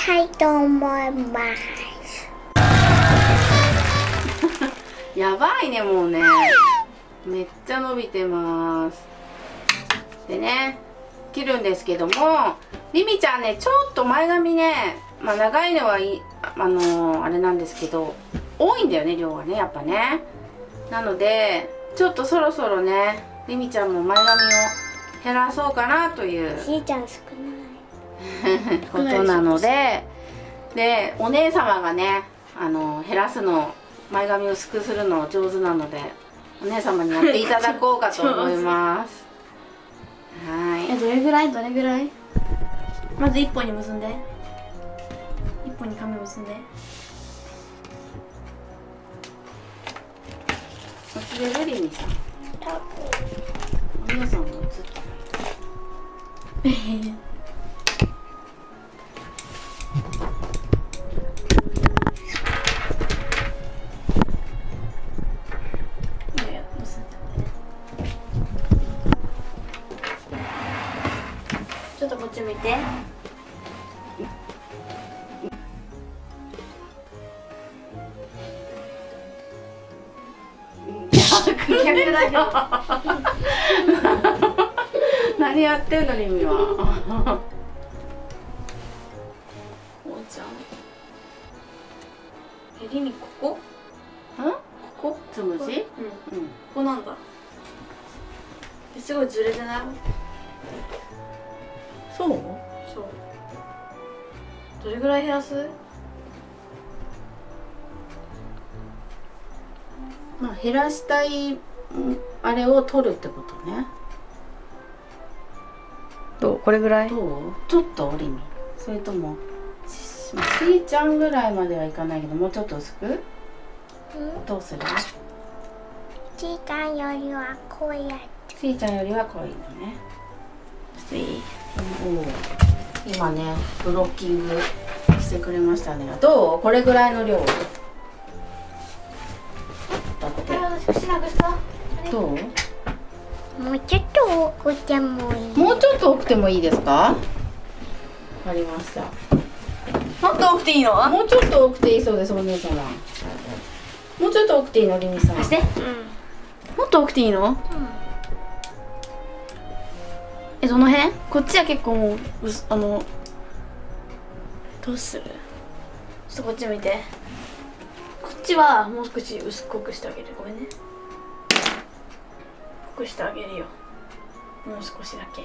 たいと思います。 やばいね、もうね。めっちゃ伸びてます。でね、切るんですけども、りみちゃんね、ちょっと前髪ね、まあ長いのはいい、あれなんですけど、多いんだよね、量がね、やっぱね。なので、ちょっとそろそろね、りみちゃんも前髪を減らそうかなというしーちゃん少ないことなので、で、お姉様がね、減らすの、前髪を薄くするの上手なので、お姉様にやっていただこうかと思います。はい。 どれぐらいまず1本に結んで、1本に髪結んで。 忘れるりみさん。お姉さんが映ってない。 ちょっとこっち向いて。逆だけど。 何やってんのりみは。 こうちゃん。りみここ？ここ？ つむじ？うん。 ここなんだ。すごいずれてない？ そう？ そう。どれぐらい減らす？ まあ減らしたいあれを取るってことね。 どう？これぐらい？ どう？ちょっと折り身。それともしーちゃんぐらいまではいかないけど、もうちょっと薄く？どうする？ しーちゃんよりは濃いやつ。 しーちゃんよりは濃いのね。今ねブロッキングしてくれましたね。どう？これぐらいの量だって。どう？ もうちょっと多くてもいい。 もうちょっと多くてもいいですか？わかりました。 もっと多くていいの？ もうちょっと多くていいそうです、お姉様。もうちょっと多くていいの、りみさん。 貸して。もっと多くていいの？どの辺？こっちは結構もうどうする？ちょっとこっち向いて。こっちはもう少し薄くしてあげる。ごめんね。濃くしてあげるよ。もう少しだけ。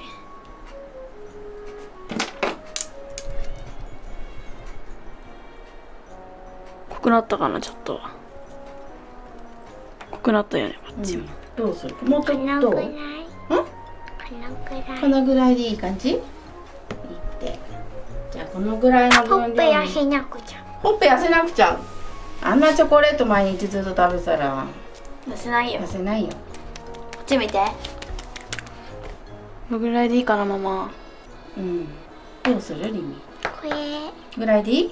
濃くなったかな、ちょっと。濃くなったよね、こっちも。 どうする？もうちょっと。 このぐらい。 このぐらいでいい感じ？いいって。じゃあこのぐらいのほ分量に。 っぺ痩せなくちゃ。 ほっぺ痩せなくちゃ。あんなチョコレート毎日ずっと食べてたら痩せないよ。 痩せないよ。 こっち見て。このぐらいでいいかな、ママ。 どうする？りみ。 これ。 ぐらいでいい？いいって。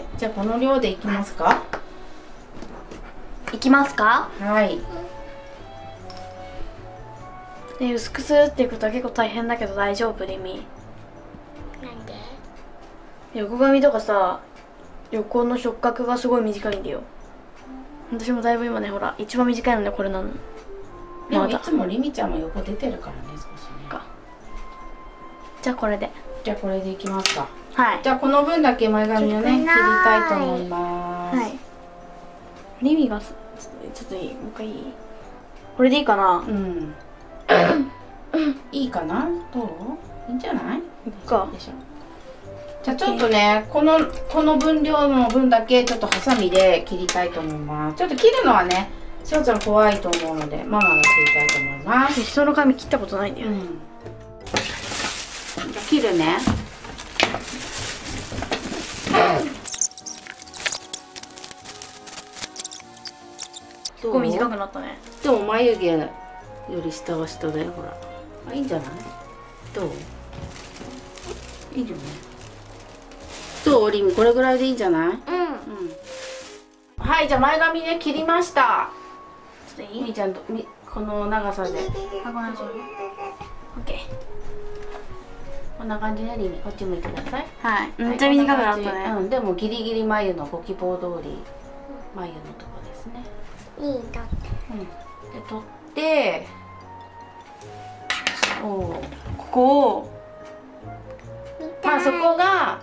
じゃあこの量でいきますか？ いきますか？ はい。 ね、薄くするっていうことは結構大変だけど大丈夫？りみ。 なんで？ 横髪とかさ、横の触覚がすごい短いんだよ。私もだいぶ今ね、ほら一番短いのね、これなの。 でもいつもりみちゃんも横出てるからね、少しね。 じゃあこれで。 じゃあこれでいきますか。 はい。 じゃあこの分だけ前髪をね切りたいと思います。 はい。りみがちょっといい？もう一回いい？これでいいかな？ いいかな？どう？いいんじゃない？ いっか。 でしょ。じゃあちょっとね、この分量の分だけちょっとハサミで切りたいと思います。ちょっと切るのはね、しおちゃん怖いと思うのでママが切りたいと思います。 人の髪切ったことないんだよね。 じゃあ切るね。 結構短くなったね。 でも眉毛より下は下だよ、ほら。いいんじゃない？どう？いいよね。どう？りみ、これぐらいでいいんじゃない？はい、じゃあ前髪ね切りました。ちょっといい？みーちゃんとこの長さで。 あ、ごめんごめん。オッケー。 こんな感じね、リミ。こっち向いてください。 はい、めっちゃ短くなったね。 うん、でもギリギリ眉のご希望通り眉のとこですね。 いいだって。 うん。で取って、ここをまあそこが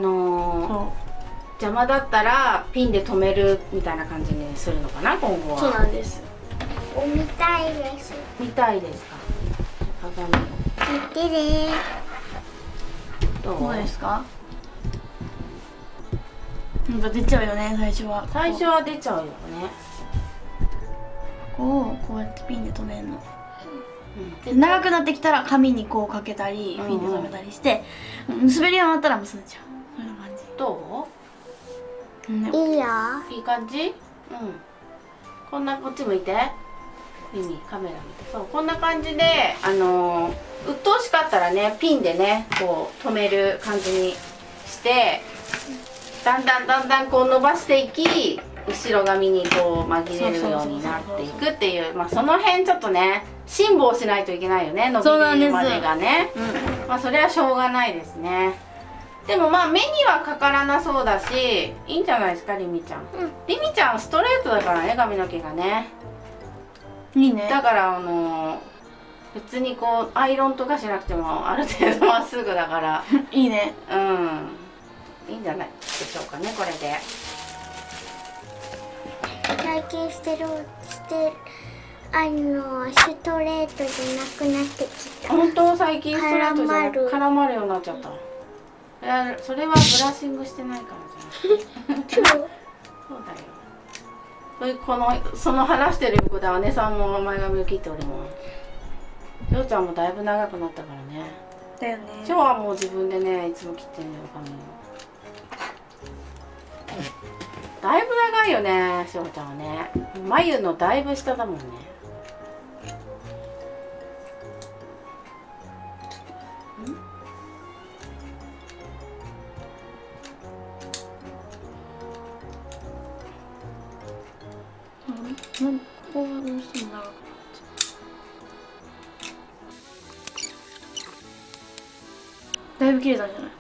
邪魔だったらピンで留めるみたいな感じにするのかな、今後は。 そうなんです。 見たいです。 見たいですか。鏡を見てね。 どうですか。なんか出ちゃうよね、最初は。 最初は出ちゃうよね。 ここをこうやってピンで留めるの。で長くなってきたら紙にこうかけたりピンで留めたりして、結べるようになったら結んじゃう。こんな感じ。 どいいよ。 う？いい感じ？うん。こんな、こっち向いて。耳カメラ見て。そう、こんな感じで鬱陶しかったらね、ピンでねこう留める感じにして、だんだんこう伸ばしていき、後ろ髪にこう紛れるようになっていくっていう、まあその辺ちょっとね辛抱しないといけないよね、伸びるまでがね。まあそれはしょうがないですね。でもまあ目にはかからなそうだし、いいんじゃないですか、リミちゃん。リミちゃんストレートだからね、髪の毛がね。 いいね。 だから別にこうアイロンとかしなくてもある程度まっすぐだからいいね。 うん、いいんじゃないでしょうかね、これで。 最近ストレートじゃなくなってきた。 本当？最近ストレートじゃなく絡まるようになっちゃった。それはブラッシングしてないからじゃない。そうだよ。その話してる横で姉さんも前髪を切っております。しょうちゃんもだいぶ長くなったからね。 だよね。 しょうはもう自分でねいつも切ってんのよ、髪を。だいぶ長いよね、しょうちゃんはね。眉のだいぶ下だもんね。 ここはどうしても長くなっちゃう。だいぶ切れたんじゃない？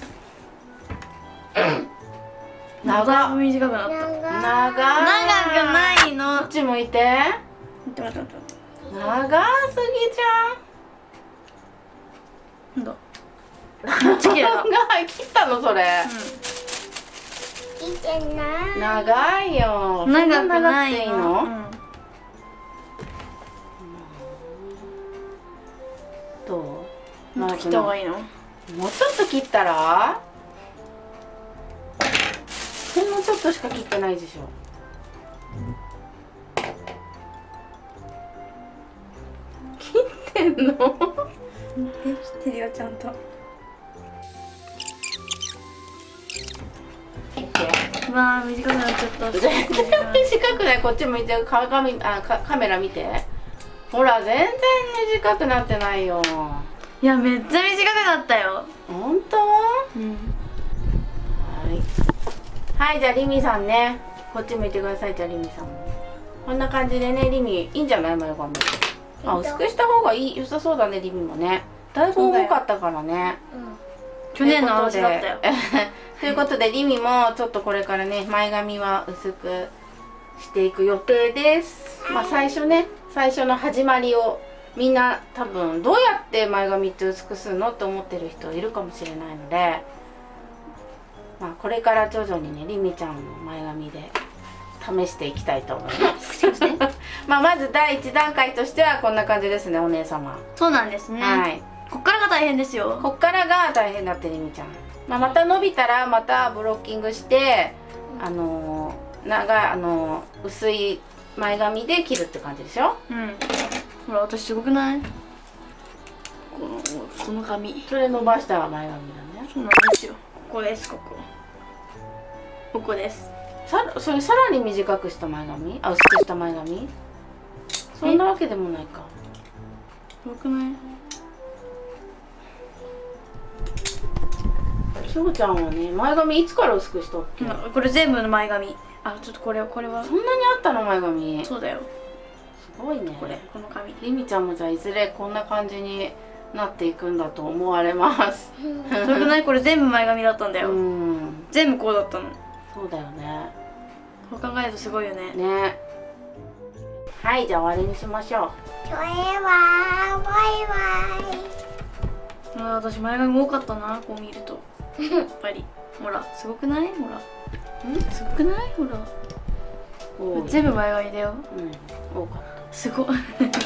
ほら。だいぶ短くなった。長くないの。 こっち向いて。 待って。 長すぎじゃん。 なんだ。めっちゃ切れた。 切ったのそれ。 いいじゃない。 長いよ。 長くないいいの？どう？ もっと切った方がいいの？ もうちょっと切ったら？ほんのちょっとしか切ってないでしょ。切ってんの？ 切ってるよちゃんと。うわー短くなっちゃった。 全然短くない。こっち向いてカメラ見て。ほら全然短くなってないよ。 いやめっちゃ短くなったよ。 本当？ うん。 はい、じゃあリミさんね、こっち向いてください。じゃあリミさんもこんな感じでね、リミいいんじゃない？眉髪薄くした方が良さそうだね。リミもねだいぶ重かったからね。 去年の話だったよ。 ということでリミもちょっとこれからね前髪は薄くしていく予定です。まあ最初の始まりをみんな多分どうやって前髪って薄くするのって思ってる人いるかもしれないので、まあこれから徐々にねリミちゃんの前髪で試していきたいと思います。まあまず第1段階としてはこんな感じですね、お姉様。 そうなんですね。 はい。 こっからが大変ですよ。 こっからが大変だってリミちゃん。まあまた伸びたらまたブロッキングして薄い前髪で切るって感じでしょ。 うん。ほら私すごくない？この髪。 それ伸ばした前髪だね。 そうなんですよ。ここです。ここです。 それさらに短くした前髪？薄くした前髪？そんなわけでもないか。 すごくない？ しょうちゃんはね前髪いつから薄くしたっけ？ これ全部の前髪。あ、ちょっとこれはそんなにあったの前髪？ そうだよ。 すごいね。 この髪。 りみちゃんもじゃあいずれこんな感じになっていくんだと思われます。 それくない？これ全部前髪だったんだよ。全部こうだったの。 そうだよね。 そう考えるとすごいよね。 ね。はい、じゃあ終わりにしましょう。 それはバイバイ。 私前髪多かったな、こう見ると。やっぱりほらすごくない？ほらすごくない？ほら全部前髪だよ。 多かった。 すごい